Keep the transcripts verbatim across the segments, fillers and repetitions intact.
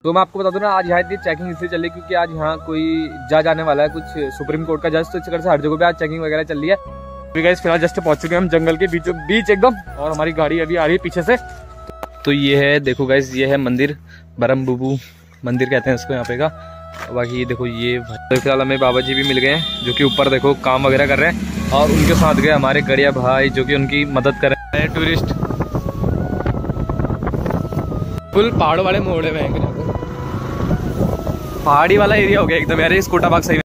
तो मैं आपको बता दूं ना, आज यहाँ इतनी चेकिंग इसलिए चल रही है क्योंकि आज यहाँ कोई जज आने वाला है, कुछ सुप्रीम कोर्ट का जज, तो इस चक्कर से हर जगह पे आज चेकिंग वगैरह चल रही है। तो गाइस फिलहाल जस्ट पहुंच चुके हैं हम जंगल के बीचों बीच एकदम, और हमारी गाड़ी अभी आ रही है पीछे से। तो ये है, देखो गाइस, ये है मंदिर, बरम बुबू मंदिर कहते हैं इसको यहाँ पे का। बाकी देखो ये तो फिलहाल हमें बाबा जी भी मिल गए हैं जो कि ऊपर देखो काम वगैरह कर रहे हैं, और उनके साथ गए हमारे गड़िया भाई जो कि उनकी मदद कर रहे हैं। टूरिस्ट फुल पहाड़ों वाले मोड़े में हैं, पहाड़ी वाला एरिया हो गया एकदम यार, स्कूटा बाग सही।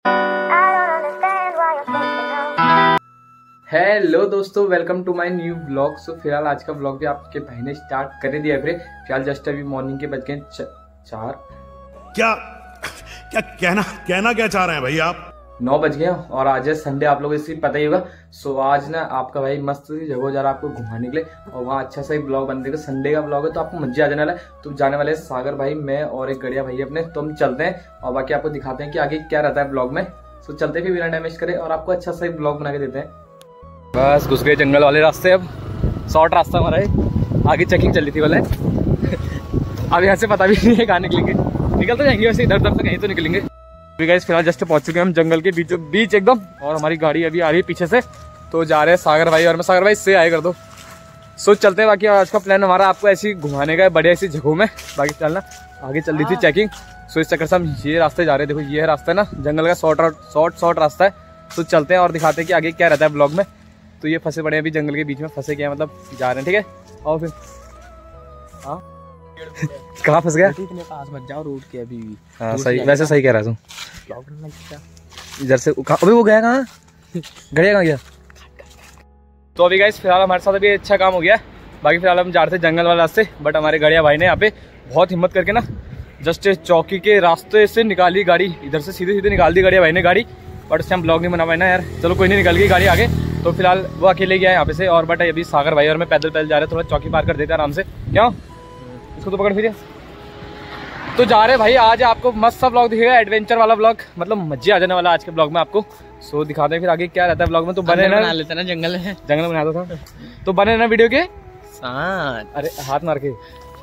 हेलो दोस्तों, welcome to my new blog. So फिलहाल आज का ब्लॉग भी आपके भाई ने स्टार्ट कर दिया है। फिलहाल जस्ट अभी मॉर्निंग के बज गए चार। क्या क्या कहना कहना क्या चाह रहे हैं भाई आप? नौ बज गए और आज है संडे, आप लोगों को इसलिए पता ही होगा। सो आज ना आपका भाई मस्त जगह जा रहा है आपको घुमाने के लिए, और वहाँ अच्छा सा ही ब्लॉग बन देगा। संडे का ब्लॉग है तो आपको मजे आ जाने वाला है। तो जाने वाले सागर भाई, मैं और एक गड़िया भाई अपने, तो हम चलते हैं और बाकी आपको दिखाते हैं कि आगे क्या रहता है ब्लॉग में। सो चलते फिर बिना डैमेज करें और आपको अच्छा सा ही ब्लॉग बना के देते हैं। बस घुस गए जंगल वाले रास्ते, अब शॉर्ट रास्ता हमारा है, आगे चेकिंग चल रही थी वाला अब यहाँ से पता भी नहीं है कहाँ निकलेंगे, निकल तो जाएंगे वैसे इधर उधर से कहीं तो निकलेंगे। अभी गाइस फिलहाल जस्ट पहुंच चुके हैं हम जंगल के बीचों बीच एकदम, और हमारी गाड़ी अभी आ रही है पीछे से। तो जा रहे हैं सागर भाई और मैं। सागर भाई से आए कर दो। सो चलते हैं। बाकी आज का प्लान हमारा आपको ऐसी घुमाने का है, बढ़िया ऐसी जगहों में। बाकी चलना, आगे चल रही थी चेकिंग, सो इस चक्कर से हम ये रास्ते जा रहे हैं। देखो ये रास्ता है ना जंगल का, शॉर्ट शॉर्ट शॉर्ट रास्ता है। तो चलते हैं और दिखाते हैं कि आगे क्या रहता है ब्लॉग में। तो ये फंसे पड़े अभी जंगल के बीच में, फंसे क्या मतलब जा रहे हैं, ठीक है। और फिर हाँ कहाँ फंस गया? इतने पास मत जाओ रोड के अभी। हाँ सही, वैसे सही कह रहा हूँ। इधर से अभी वो गया कहाँ, गड़िया कहाँ गया? तो अभी गाइस फिलहाल हमारे साथ अभी अच्छा काम हो गया। बाकी फिलहाल हम जा रहे थे जंगल वाले रास्ते, बट हमारे गड़िया भाई ने यहाँ पे बहुत हिम्मत करके ना जस्ट चौकी के रास्ते से निकाली गाड़ी, इधर से सीधे सीधे निकाल दी गड़िया भाई ने गाड़ी। बट उससे हम ब्लॉग नहीं बना पाए ना यार। चलो कोई नहीं, निकल गई गाड़ी आगे। तो फिलहाल वो अकेले गया यहाँ पे से, और बट अभी सागर भाई और मैं पैदल पैदल जा रहे हैं, थोड़ा चौकी पार कर देते हैं आराम से। क्यों इसको तो पकड़ फिर तो जा रहे भाई। आज आपको मस्त सा ब्लॉग दिखेगा, एडवेंचर वाला ब्लॉग, मतलब मजे आ जाने वाला आज के ब्लॉग में आपको। सो दिखाते हैं फिर आगे क्या रहता है ब्लॉग में। तो बने ना, लेते ना जंगल है, जंगल बनाता था तो बने ना वीडियो के साथ। अरे हाथ मार के।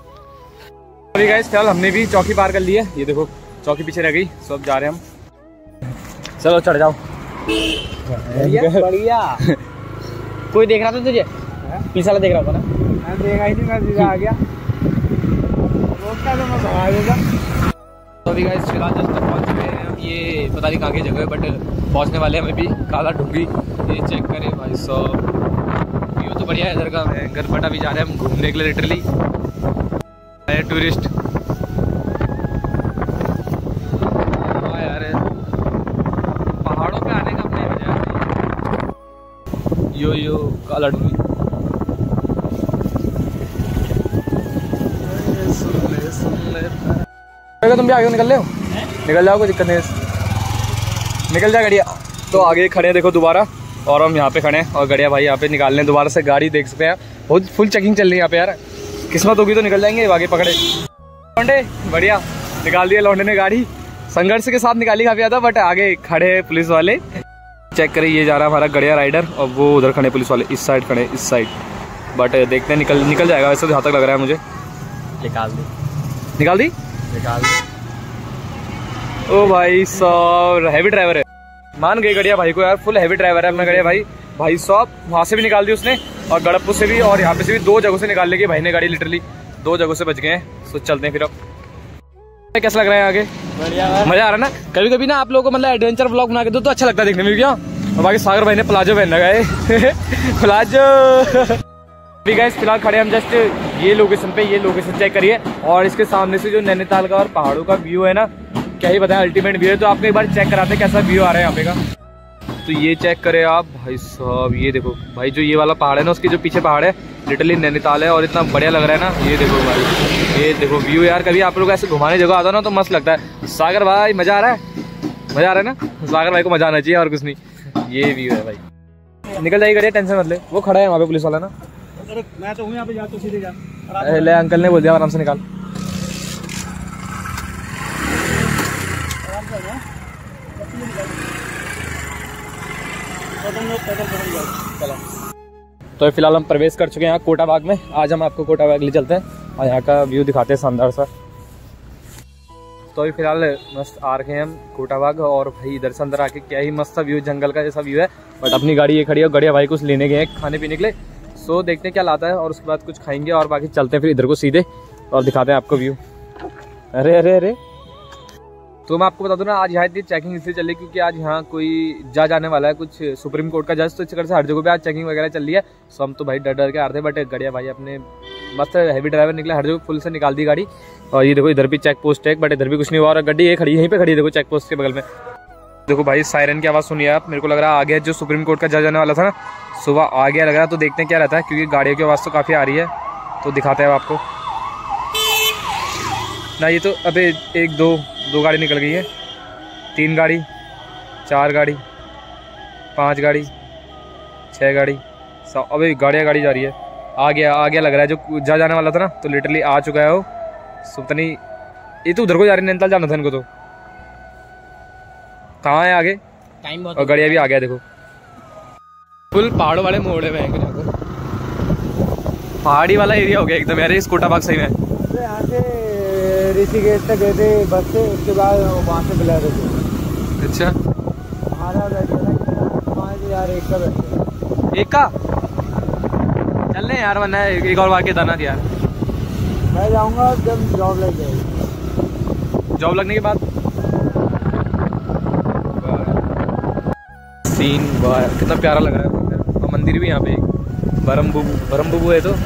अभी गाइस फिलहाल हमने भी चौकी पार कर ली है, ये देखो चौकी पीछे रह गई। सो अब जा रहे हैं हम, चलो चढ़ जाओ। बढ़िया कोई देख रहा था तुझे? पीछे वाला देख रहा था ना? मैं देखा ही नहीं, मैं सीधा आ गया। तो अभी गाइस फिलहाल जस्ट पहुंच चुके हैं हम, ये पता नहीं कहाँ की जगह है, बट पहुंचने वाले हैं हमें भी। काला ढूंगी ये चेक करें भाई साहब, व्यू तो बढ़िया है इधर का। गलपटा भी जा रहे हैं हम घूमने के लिए लिटरली, टूरिस्ट। हाँ यार पहाड़ों पे आने का अपने वजह है। यो यो काला ढूंगी, तुम भी आगे निकल ले हो, निकल जाओ, कोई दिक्कत नहीं, निकल जा गड़िया। तो आगे खड़े हैं देखो दोबारा, और हम यहाँ पे खड़े हैं और गड़िया भाई यहाँ पे निकाल लें दोबारा से गाड़ी। देख सकते हैं बहुत फुल चेकिंग चल रही है यहाँ पे यार, किस्मत होगी तो निकल जाएंगे। आगे पकड़े लौंडे, बढ़िया निकाल दिया लौंडे ने गाड़ी, संघर्ष के साथ निकाली काफी ज्यादा, बट आगे खड़े हैं पुलिस वाले। चेक करें, ये जा रहा है हमारा गड़िया राइडर, और वो उधर खड़े पुलिस वाले, इस साइड खड़े इस साइड। बट देखते हैं निकल निकल जाएगा वैसे, जहाँ तक लग रहा है मुझे। निकाल दी निकाल दी निकाल दी ओ भाई साहब हैवी ड्राइवर है, मान गई गड़िया भाई को यार, फुल हैवी ड्राइवर है अपना गड़िया भाई। भाई साहब वहाँ से भी निकाल दी उसने, और गड़पुर से भी, और यहाँ पे से भी, दो जगहों से निकाल लेगी भाई ने गाड़ी, लिटरली दो जगहों से बच गए हैं। सो चलते हैं फिर। अब कैसा लग रहा है आगे? बढ़िया, मजा आ रहा है ना। कभी कभी ना आप लोगों को मतलब एडवेंचर ब्लॉग बना के दो तो अच्छा लगता है देखने में। क्या और बाकी सागर भाई ने प्लाजो पहन लगा है प्लाजो। अभी गाइस फिलहाल खड़े हम जस्ट ये लोकेशन पे, ये लोकेशन चेक करिए, और इसके सामने से जो नैनीताल का और पहाड़ों का व्यू है ना, क्या ही बताएं, अल्टीमेट व्यू है। तो आपको एक बार चेक कराते हैं कैसा व्यू आ रहा है यहाँ पे का। तो ये चेक करें आप भाई साहब, ये देखो भाई जो ये वाला पहाड़ है ना, उसके जो पीछे पहाड़ है लिटरली नैनीताल है, और इतना बढ़िया लग रहा है ना। ये देखो भाई, ये देखो व्यू यार। कभी आप लोग ऐसे घुमाने जगह आता ना तो मस्त लगता है। सागर भाई मजा आ रहा है, मजा आ रहा है ना, सागर भाई को मजा आना चाहिए और कुछ नहीं। ये व्यू है भाई, निकल जाइए गाड़ी, टेंशन मत ले। वो खड़ा है वहाँ पे पुलिस वाला ना, मैं तो हूँ यहाँ पे, जा तो सीधे जा। ले अंकल ने बोल दिया आराम से निकाल। तो फिलहाल हम प्रवेश कर चुके हैं यहाँ कोटा बाग में। आज हम आपको कोटा बाग ले चलते हैं और यहाँ का व्यू दिखाते हैं शानदार सा। तो अभी फिलहाल मस्त आ रखे हैं हम कोटाबाग, और भाई इधर से अंदर आके क्या ही मस्त सा व्यू, जंगल का जैसा व्यू है। बट अपनी गाड़ी ये खड़ी है, गड़िया भाई कुछ लेने गए हैं खाने पीने के लिए। सो देखते हैं क्या लाता है और उसके बाद कुछ खाएंगे और बाकी चलते हैं फिर इधर को सीधे और दिखाते हैं आपको व्यू। अरे अरे अरे तो मैं आपको बता दूं ना, आज यहाँ इतनी चेकिंग इसलिए चल रही है क्योंकि आज यहाँ कोई जज आने वाला है, कुछ सुप्रीम कोर्ट का जज, तो इस चक्कर से हर जगह पे आज चेकिंग वगैरह चल रही है। सो हम तो भाई डर डर के आ रहे थे, बट गड़िया भाई अपने मस्त हैवी ड्राइवर निकला, हर जगह फुल से निकाल दी गाड़ी। और ये देखो इधर भी चेक पोस्ट है, बट इधर भी कुछ नहीं हुआ और गाड़ी ये खड़ी यहीं पे खड़ी है, देखो चेक पोस्ट के बगल में। देखो भाई सायरन की आवाज़ सुनिए आप, मेरे को लग रहा है आ गया जो सुप्रीम कोर्ट का जज आने वाला था ना, सुबह आ गया लग रहा है। तो देखते हैं क्या रहता है क्योंकि गाड़ियों की आवाज़ तो काफ़ी आ रही है, तो दिखाते हैं आपको ना। ये तो अबे एक दो दो गाड़ी निकल गई है, तीन गाड़ी, चार गाड़ी, पांच गाड़ी, छह गाड़ी, अबे गाड़ियाँ गाड़ी जा रही है। आ गया आ गया लग रहा है जो जा जाने वाला था ना, तो लिटरली आ चुका है वो। सुतनी ये तो उधर को जा रही है, नैनीताल जाना था इनको। तो कहाँ है आगे टाइम बहुत, और गाड़ियाँ भी आ गया देखो। फुल पहाड़ों वाले मोड़े में है, पहाड़ी वाला एरिया हो गया एकदम यार। इस कोटाबाग सही में यहाँ से ऋषिकेश तक गए थे बस से, उसके बाद वहाँ से बुला रहे थे। अच्छा हमारा पाँच हजार एक का बैठे, एक का चल रहे यार, वरना एक और वाक्य था ना यार। मैं जाऊँगा जब जॉब लग जाएगी, जॉब लगने के बाद सीन वाह कितना प्यारा लग रहा है। और मंदिर भी यहाँ पे बरम बुबू बरम बुबू है तो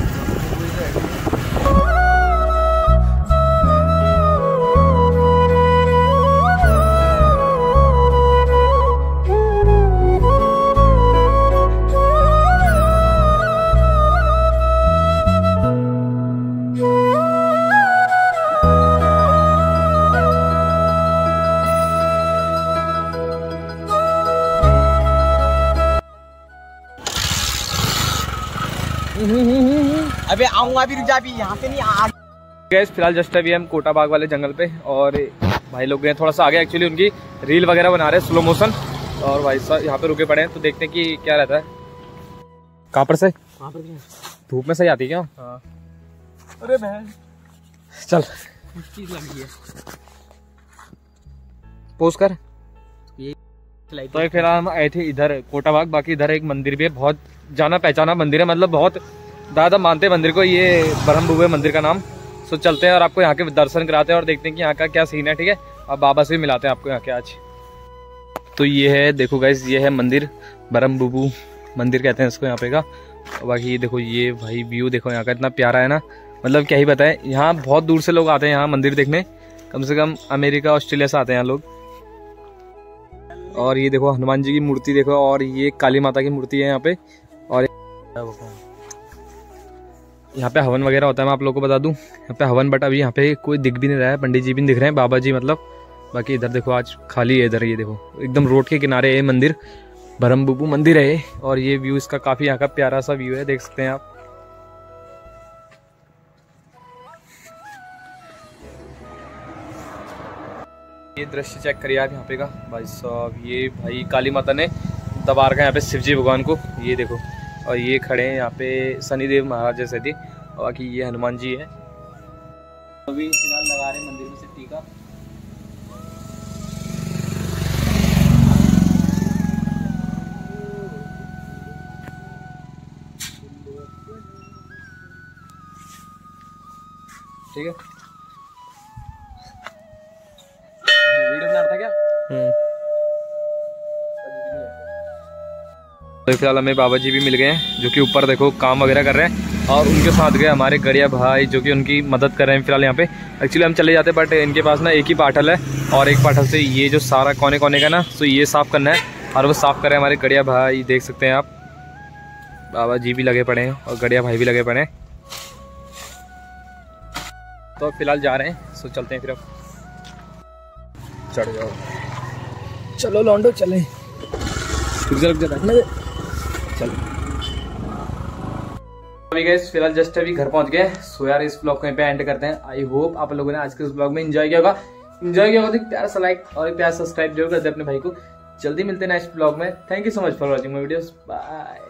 अबे आऊंगा भी, रुक जा, अभी यहाँ से नहीं आ। गैस फिलहाल जस्ट अभी हम कोटाबाग वाले जंगल पे, और भाई लोग गए थोड़ा सा आगे, एक्चुअली उनकी रील वगैरह बना रहे हैं स्लो मोशन, और भाई साहब यहाँ पे रुके पड़े हैं। तो देखते हैं कि क्या रहता है। कहाँ पर से धूप में सही आती है क्या? हाँ। अरे बहन चल चीज लगी है पोस्ट कर। तो फिलहाल हम आए थे इधर कोटाबाग, बाकी इधर एक मंदिर भी है, बहुत जाना पहचाना मंदिर है, मतलब बहुत दादा मानते मंदिर को, ये ब्रह्म बुबे मंदिर का नाम। सो चलते हैं और आपको यहाँ के दर्शन कराते हैं और देखते हैं कि यहाँ का क्या सीन है। ठीक है, अब बाबा से भी मिलाते हैं आपको यहाँ के आज। तो ये है देखो गाइस, ये है मंदिर, ब्रह्म बुबू मंदिर कहते हैं इसको यहाँ पे का। बाकी देखो ये भाई व्यू देखो यहाँ का, इतना प्यारा है ना, मतलब क्या ही बताए। यहाँ बहुत दूर से लोग आते हैं यहाँ मंदिर देखने, कम से कम अमेरिका ऑस्ट्रेलिया से आते हैं यहाँ लोग। और ये देखो हनुमान जी की मूर्ति देखो, और ये काली माता की मूर्ति है यहाँ पे। और यहाँ पे हवन वगैरह होता है, मैं आप लोगों को बता दूं यहाँ पे हवन, बट अभी यहाँ पे कोई दिख भी नहीं रहा है, पंडित जी भी नहीं दिख रहे हैं, बाबा जी मतलब। बाकी इधर देखो आज खाली है, इधर ये देखो एकदम रोड के किनारे है मंदिर, ब्रह्म बुबू मंदिर है। और ये व्यू इसका काफी यहाँ का प्यारा सा व्यू है, देख सकते हैं आप। ये दृश्य चेक करिए आप यहाँ पे का भाई साहब, ये भाई काली माता ने दबा रखा है यहाँ पे शिव जी भगवान को, ये देखो। और ये खड़े हैं यहाँ पे शनिदेव महाराज जैसे थे, और बाकी ये हनुमान जी है। अभी फिलहाल लगा रहे मंदिर में से टीका। ठीक है, वीडियो बना रहा था क्या? तो फिलहाल हमें बाबा जी भी मिल गए हैं जो कि ऊपर देखो काम वगैरह कर रहे हैं, और उनके साथ गए हमारे गड़िया भाई जो कि उनकी मदद कर रहे हैं फिलहाल यहाँ पे। एक्चुअली हम चले जाते बट इनके पास ना एक ही पाठल है, और एक पाठल से ये जो सारा कोने कोने का ना, तो ये साफ़ करना है, और वो साफ़ कर रहे हैं हमारे गड़िया भाई, देख सकते हैं आप। बाबा जी भी लगे पड़े हैं और गड़िया भाई भी लगे पड़े हैं। तो फिलहाल जा रहे हैं, सो चलते हैं फिर। अब चढ़ जाओ, चलो लौंडो चलें, चलो। अभी गाइस फिलहाल जस्ट अभी घर पहुंच गए, सो यार इस ब्लॉग को यहाँ पे एंड करते हैं। आई होप आप लोगों ने आज के इस ब्लॉग में एंजॉय किया होगा। एंजॉय किया होगा तो प्यारा सा लाइक और प्यारा सब्सक्राइब जरूर कर दे अपने भाई को। जल्दी मिलते हैं नेक्स्ट ब्लॉग में। Thank you so much for watching my videos, bye.